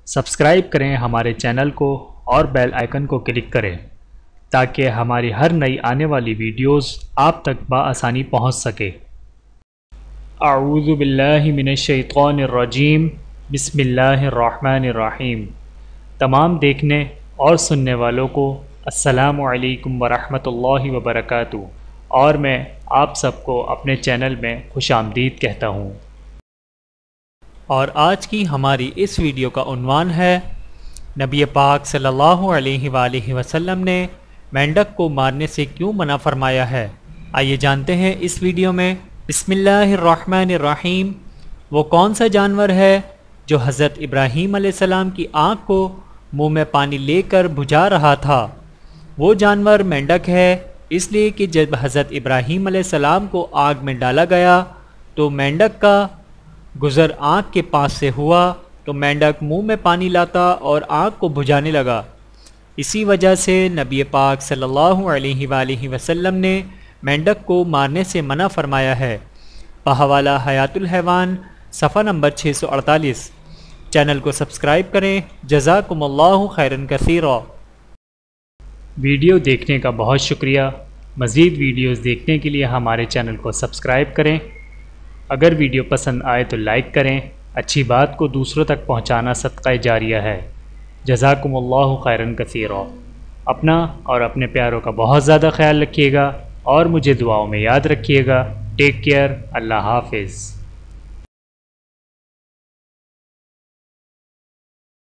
Subscribe کریں ہمارے channel کو اور بیل آئیکن کو کلک کریں تاکہ ہماری ہر نئی آنے والی ویڈیوز آپ تک بآسانی پہنچ سکے۔ اعوذ باللہ من الشیطان الرجیم، بسم اللہ الرحمن الرحیم۔ تمام دیکھنے اور سننے والوں کو السلام علیکم ورحمۃ اللہ وبرکاتہ، اور میں آپ سب کو اپنے چینل میں خوش آمدید کہتا ہوں۔ اور آج کی ہماری اس ویڈیو کا عنوان ہے نبی پاک صلی اللہ علیہ وآلہ وسلم نے مینڈک کو مارنے سے کیوں منع فرمایا ہے۔ آئیے جانتے ہیں اس ویڈیو میں۔ بسم اللہ الرحمن الرحیم۔ وہ کون سا جانور ہے جو حضرت ابراہیم علیہ السلام کی آنکھ کو منہ میں پانی لے کر بجھا رہا تھا؟ وہ جانور مینڈک ہے، اس لیے کہ جب حضرت ابراہیم علیہ السلام کو آگ میں ڈالا گیا تو مینڈک کا گزر آنکھ کے پاس سے ہوا تو مینڈک منہ میں پانی لاتا اور آنکھ کو بجھانے لگا۔ اسی وجہ سے نبی پاک صلی اللہ علیہ وآلہ وسلم نے مینڈک کو مارنے سے منع فرمایا ہے۔ بحوالہ حیات الحیوان، صفحہ نمبر 648۔ چینل کو سبسکرائب کریں۔ جزاکم اللہ خیرا کثیرا۔ ویڈیو دیکھنے کا بہت شکریہ۔ مزید ویڈیوز دیکھنے کے لیے ہمارے چینل کو سبسکرائب کریں۔ اگر ویڈیو پسند آئے تو لائک کریں۔ اچھی بات کو دوسروں تک پہنچانا صدقہ جاریہ ہے۔ جزاکم اللہ خیرا کثیرا۔ اپنا اور اپنے پیاروں کا بہت زیادہ خیال رکھیے گا اور مجھے دعاؤں میں یاد رکھیے گا۔ Take care. اللہ حافظ۔